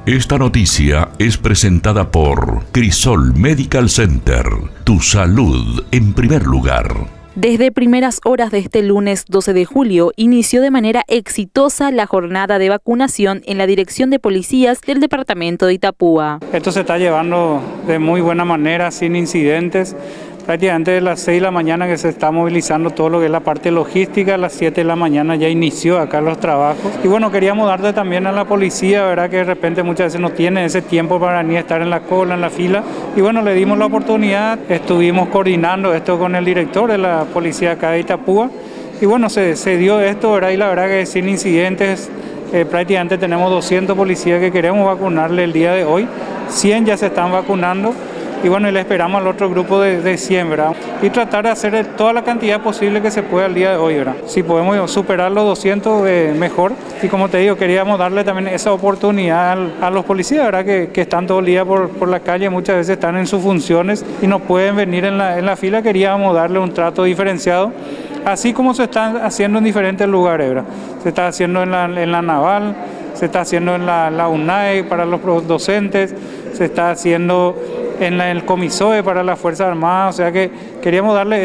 Esta noticia es presentada por Crisol Medical Center. Tu salud en primer lugar. Desde primeras horas de este lunes 12 de julio, inició de manera exitosa la jornada de vacunación en la Dirección de Policías del Departamento de Itapúa. Esto se está llevando de muy buena manera, sin incidentes. Prácticamente de las 6 de la mañana que se está movilizando todo lo que es la parte logística, a las 7 de la mañana ya inició acá los trabajos. Y bueno, queríamos darle también a la policía, ¿verdad? Que de repente muchas veces no tiene ese tiempo para ni estar en la cola, en la fila. Y bueno, le dimos la oportunidad, estuvimos coordinando esto con el director de la policía acá de Itapúa. Y bueno, se dio esto, ¿verdad? Y la verdad que sin incidentes, prácticamente tenemos 200 policías que queremos vacunarle el día de hoy. 100 ya se están vacunando. Y bueno, y le esperamos al otro grupo de 100, ¿verdad? Y tratar de hacer toda la cantidad posible que se pueda el día de hoy, ¿verdad? Si podemos superar los 200, mejor. Y como te digo, queríamos darle también esa oportunidad a los policías, ¿verdad? Que están todo el día por la calle, muchas veces están en sus funciones y no pueden venir en la fila. Queríamos darle un trato diferenciado, así como se están haciendo en diferentes lugares, ¿verdad? Se está haciendo en la Naval, se está haciendo en la UNAE para los docentes, se está haciendo en el Comisoe para las Fuerzas Armadas, o sea que queríamos darle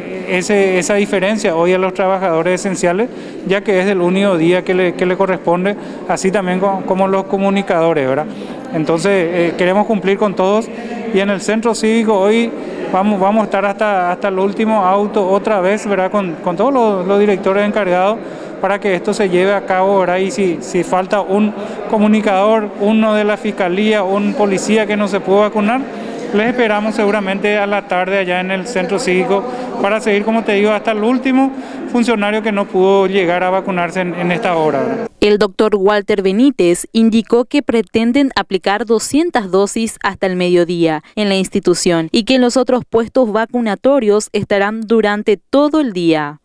esa diferencia hoy a los trabajadores esenciales, ya que es el único día que le corresponde, así también como los comunicadores, ¿verdad? Entonces queremos cumplir con todos y en el centro cívico hoy vamos a estar hasta el último auto otra vez, ¿verdad? Con todos los directores encargados para que esto se lleve a cabo, ¿verdad? Y si falta un comunicador, uno de la fiscalía, un policía que no se puede vacunar, les esperamos seguramente a la tarde allá en el centro cívico para seguir, como te digo, hasta el último funcionario que no pudo llegar a vacunarse en esta hora, ¿verdad? El doctor Walter Benítez indicó que pretenden aplicar 200 dosis hasta el mediodía en la institución y que los otros puestos vacunatorios estarán durante todo el día.